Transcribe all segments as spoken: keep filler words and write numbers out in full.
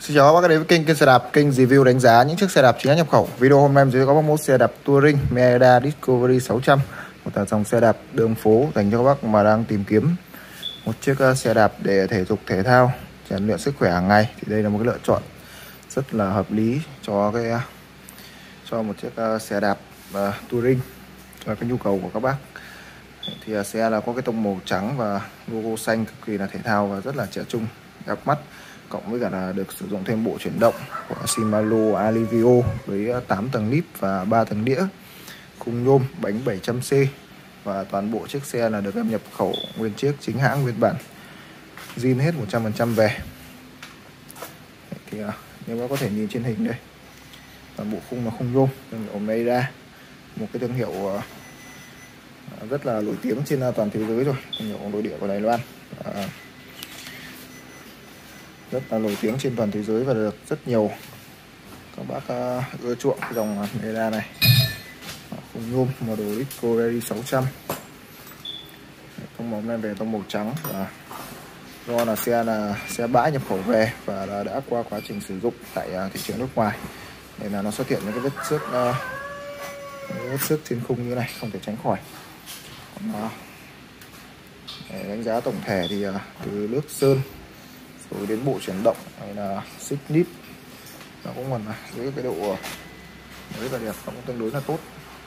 Xin chào các bác đến với kênh kênh xe đạp, kênh review đánh giá những chiếc xe đạp chính hãng nhập khẩu. Video hôm nay em giới thiệu các mẫu xe đạp Touring Merida Discovery sáu trăm, một dòng xe đạp đường phố dành cho các bác mà đang tìm kiếm một chiếc xe đạp để thể dục thể thao, rèn luyện sức khỏe hàng ngày. Thì đây là một cái lựa chọn rất là hợp lý cho cái cho một chiếc xe đạp uh, Touring và cái nhu cầu của các bác. Thì uh, xe là có cái tông màu trắng và logo xanh, cực kỳ là thể thao và rất là trẻ trung, đẹp mắt. Cộng với cả là được sử dụng thêm bộ chuyển động của Shimano Alivio với tám tầng lip và ba tầng đĩa, khung nhôm, bánh bảy trăm xê và toàn bộ chiếc xe là được em nhập khẩu nguyên chiếc chính hãng nguyên bản, zin hết một trăm phần trăm về. Thì nếu các có thể nhìn trên hình đây, toàn bộ khung là khung nhôm, thương hiệu Merida, một cái thương hiệu rất là nổi tiếng trên toàn thế giới rồi, thương hiệu nội địa của Đài Loan. À, rất là nổi tiếng trên toàn thế giới và được rất nhiều các bác uh, ưa chuộng cái dòng Merida này. Khung nhôm model Discovery sáu trăm, tông màu này về tông màu trắng, và do là xe là xe bãi nhập khẩu về và là đã qua quá trình sử dụng tại uh, thị trường nước ngoài nên là nó xuất hiện những cái vết xước uh, vết xước trên khung như này, không thể tránh khỏi. Còn, uh, để đánh giá tổng thể thì uh, từ nước sơn rồi đến bộ chuyển động hay là xích nít nó cũng còn với cái độ mới và đẹp, nó cũng tương đối là tốt.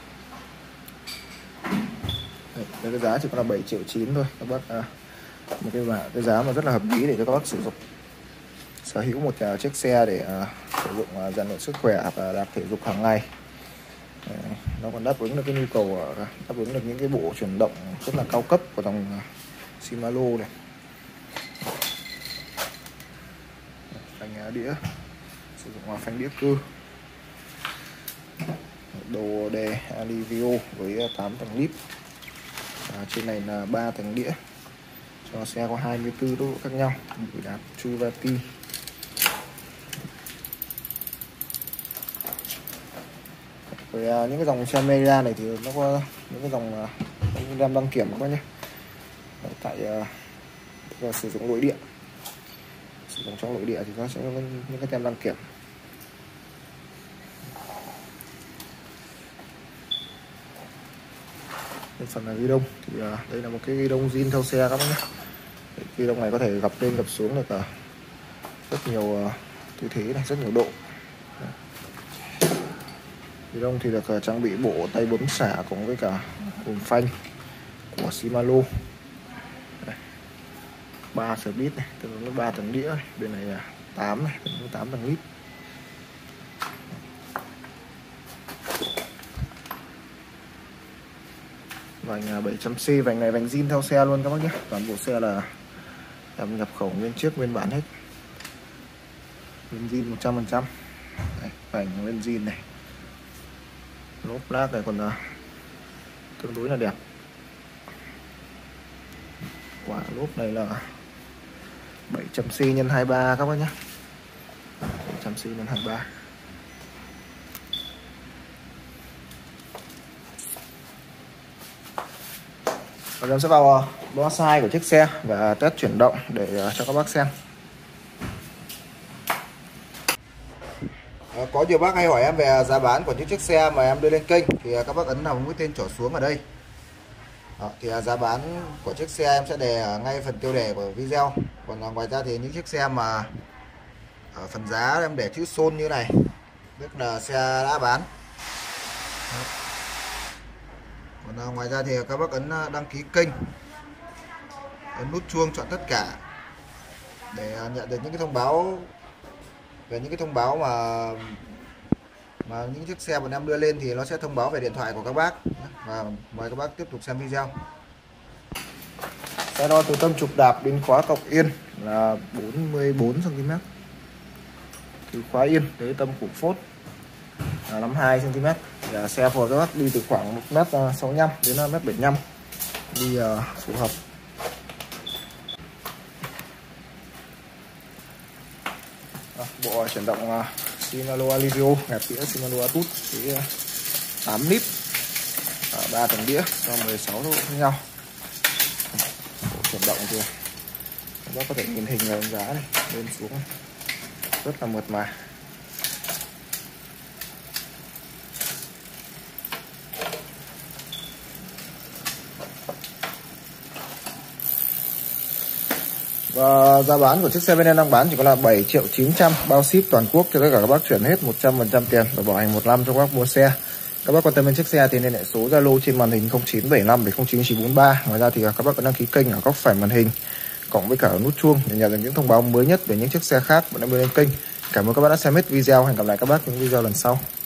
Đây, cái giá chỉ có là bảy triệu chín thôi các bác, à, một cái, cái giá mà rất là hợp lý để cho các bác sử dụng, sở hữu một uh, chiếc xe để uh, sử dụng uh, rèn luyện sức khỏe và đạp thể dục hàng ngày. Đấy, nó còn đáp ứng được cái nhu cầu, uh, đáp ứng được những cái bộ chuyển động rất là cao cấp của dòng uh, Shimano này. Phanh đĩa sử dụng phanh đĩa cơ, đồ đề Alivio với tám tầng lip, và trên này là ba tầng đĩa, cho xe có hai mươi tư độ khác nhau, đùi đạp Chuvati. Rồi những cái dòng xe Merida này thì nó có những cái dòng tem đăng kiểm các nhé, tại uh, sử dụng nội địa. Sử dụng trong nội địa thì nó sẽ có những cái tem đăng kiểm. Bên phần là ghi đông thì uh, đây là một cái ghi đông zin theo xe các bác nhé. Ghi đông này có thể gập lên gập xuống được uh, rất nhiều uh, tư thế này, rất nhiều độ. Ghi đông thì được uh, trang bị bộ tay bấm xả cùng với cả cùm phanh của Shimano. ba speed này, tương ứng với ba tầng đĩa này. Bên này là tám này, tương ứng tám tầng lip. Vành bảy trăm xê, vành này vành zin theo xe luôn các bác nhé. Toàn bộ xe là em nhập khẩu nguyên chiếc nguyên bản hết, nguyên zin một trăm phần trăm. Vành nguyên zin này, lốp lác này còn là tương đối là đẹp. Quả lốp này là bảy trăm xê nhân hai mươi ba các bác nhé, bảy trăm xê nhân hai mươi ba. Và em sẽ vào đo size của chiếc xe và test chuyển động để cho các bác xem. À, có nhiều bác hay hỏi em về giá bán của những chiếc xe mà em đưa lên kênh thì các bác ấn vào mũi tên trỏ xuống ở đây. Đó, thì giá bán của chiếc xe em sẽ đề ở ngay phần tiêu đề của video. Còn ngoài ra thì những chiếc xe mà ở phần giá em để chữ Son như này, tức là xe đã bán. Đó. Còn ngoài ra thì các bác ấn đăng ký kênh, ấn nút chuông chọn tất cả để nhận được những cái thông báo về những cái thông báo mà mà những chiếc xe bọn em đưa lên thì nó sẽ thông báo về điện thoại của các bác. Và mời các bác tiếp tục xem video. Xe đo từ tâm trục đạp đến khóa cọc yên là bốn mươi bốn xăng ti mét, từ khóa yên tới tâm củ phốt là năm mươi hai xăng ti mét. Là xe phù hợp các bác đi từ khoảng một mét sáu mươi lăm đến một mét bảy mươi lăm, đi uh, phù hợp. À, bộ chuyển động uh, Shimano Alivio, hẹp đĩa Shimano Atut với uh, tám lip, ba tầng đĩa cho mười sáu độ khác nhau. Bộ chuyển động thì các bác có thể nhìn hình đánh giá này, lên xuống này. rất là mượt mà. Và giá bán của chiếc xe bên em đang bán chỉ có là bảy triệu chín trăm, bao ship toàn quốc cho tất cả các bác, chuyển hết một trăm phần trăm tiền và bảo hành một năm cho các bác mua xe. Các bác quan tâm đến chiếc xe thì liên hệ số Zalo trên màn hình không chín bảy năm bảy không chín chín bốn ba. Ngoài ra thì các bác có đăng ký kênh ở góc phải màn hình cộng với cả nút chuông để nhận được những thông báo mới nhất về những chiếc xe khác vẫn đang bên kênh. Cảm ơn các bác đã xem hết video. Hẹn gặp lại các bác những video lần sau.